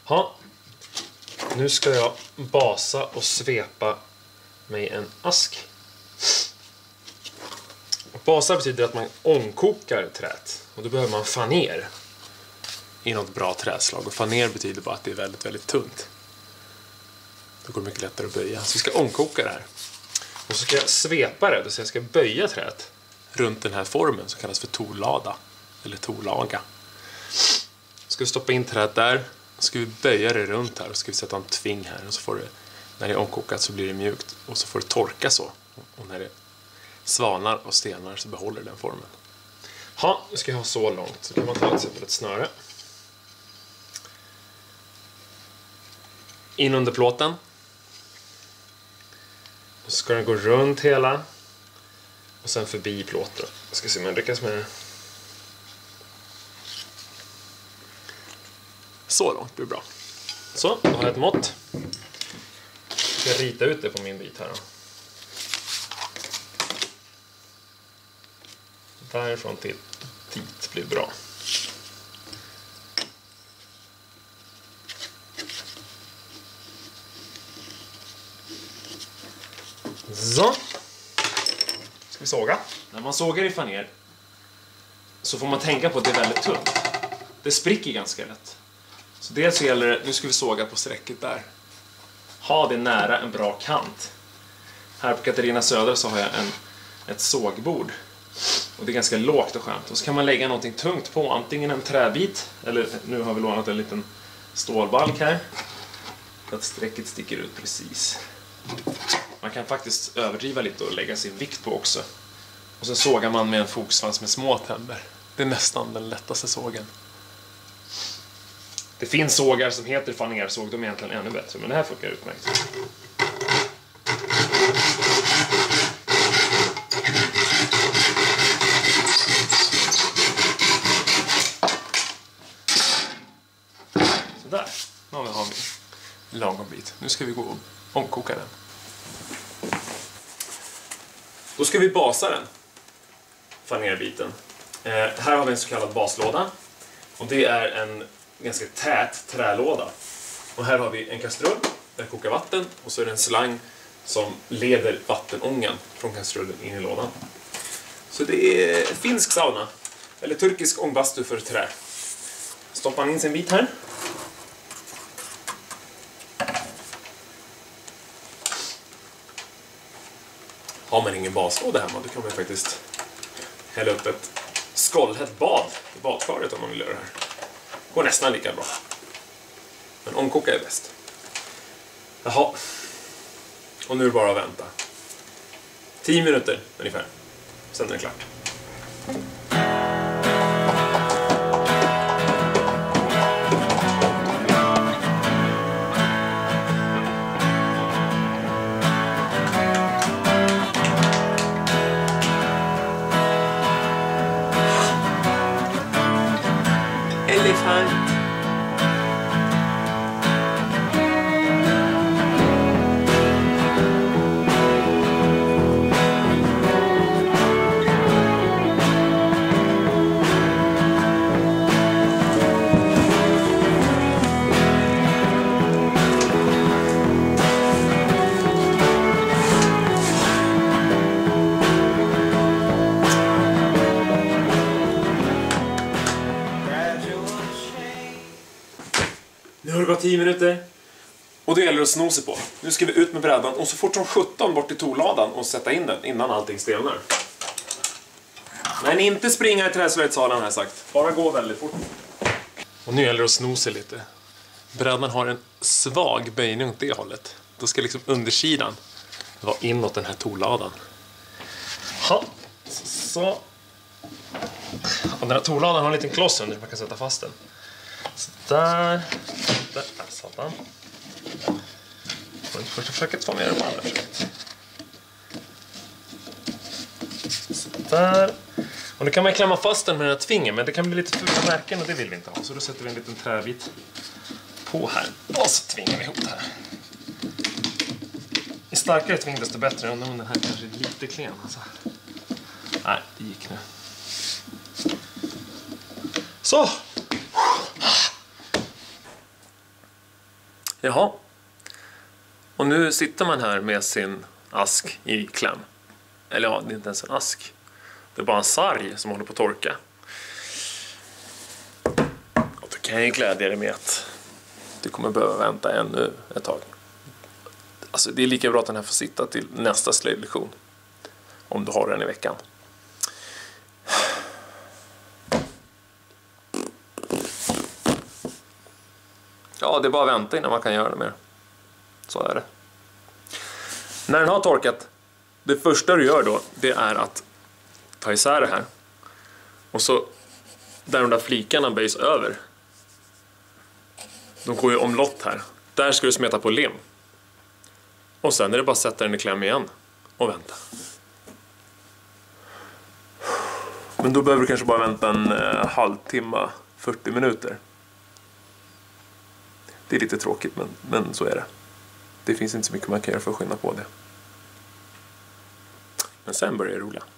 Ja, nu ska jag basa och svepa med en ask. Basa betyder att man ångkokar träet. Och då behöver man faner i något bra träslag. Och faner betyder bara att det är väldigt, väldigt tunt. Då går det mycket lättare att böja. Så vi ska ångkoka det här. Och så ska jag svepa det, så jag ska böja träet runt den här formen som kallas för torlada. Eller torlaga. Så ska vi stoppa in träet där. Så ska vi böja det runt här och så ska vi sätta en tving här. Och så får det, när det är omkokat så blir det mjukt. Och så får det torka så. Och när det svalnar och stenar så behåller den formen. Ja, nu ska jag ha så långt. Så kan man ta till exempel ett snöre. In under plåten. Och så ska den gå runt hela. Och sen förbi plåten. Jag ska se om jag lyckas med det. Så långt blir bra. Så, då har jag ett mått. Jag ska rita ut det på min bit här då. Därifrån till dit blir bra. Så. Ska vi såga? När man sågar i faner så får man tänka på att det är väldigt tunt. Det spricker ganska lätt. Så dels så gäller det, nu ska vi såga på sträcket där. Ha det nära en bra kant. Här på Katarina Söder så har jag ett sågbord. Och det är ganska lågt och skönt. Och så kan man lägga någonting tungt på, antingen en träbit, eller nu har vi lånat en liten stålbalk här. Så att sträcket sticker ut precis. Man kan faktiskt överdriva lite och lägga sin vikt på också. Och så sågar man med en fogsvans med små tänder. Det är nästan den lättaste sågen. Det finns sågar som heter fanersåg, de är egentligen ännu bättre, men det här funkar utmärkt. Sådär, nu har vi en lagom bit. Nu ska vi gå och omkoka den. Då ska vi basa den, fanerbiten. Här har vi en så kallad baslåda. Och det är en ganska tät trälåda. Och här har vi en kastrull där det kokar vatten. Och så är det en slang som leder vattenångan från kastrullen in i lådan. Så det är finsk sauna. Eller turkisk ångbastu för trä. Stoppar man in sin bit här. Har man ingen baslåda hemma, då kan man faktiskt hälla upp ett skållhett bad i badkaret om man vill göra det här. Går nästan lika bra. Men omkoka är bäst. Jaha. Och nu är det bara att vänta. 10 minuter ungefär. Sen är det klart. Elefant. Nu har det gått 10 minuter. Och det gäller att sno sig på. Nu ska vi ut med brädan och så fort som 17 bort till torladan och sätta in den innan allting stelnar. Men inte springa i träslöjdssalen har jag sagt. Bara gå väldigt fort. Och nu gäller det att sno sig lite. Brädan har en svag böjning åt det hållet. Då ska liksom undersidan vara inåt den här torladan. Ja, så. Och den här torladan har en liten kloss under så man kan sätta fast den. Så där satt han. Först försöka få med den på andra försöket. Så där. Och nu kan man klämma fast den med den här tvingen, men det kan bli lite fula märken och det vill vi inte ha. Så då sätter vi en liten träbit på här. Och så tvingar vi ihop det här. Ju starkare tving desto bättre. Undrar om den här kanske är lite klen. Alltså. Nej, det gick nu. Så! Jaha. Och nu sitter man här med sin ask i kläm. Eller ja, det är inte ens en ask. Det är bara en sarg som håller på att torka. Och då kan jag glädja dig med att du kommer behöva vänta ännu ett tag. Alltså det är lika bra att den här får sitta till nästa slöjdlektion. Om du har den i veckan. Ja, det är bara att vänta innan man kan göra det mer. Så är det. När den har torkat, det första du gör då, det är att ta isär det här. Och så, där de där flikarna böjs över, de går ju omlott här. Där ska du smeta på lim. Och sen är det bara att sätta den i kläm igen och vänta. Men då behöver du kanske bara vänta en halvtimme, 40 minuter. Det är lite tråkigt, men så är det. Det finns inte så mycket man kan göra för att skynda på det. Men sen börjar det roliga.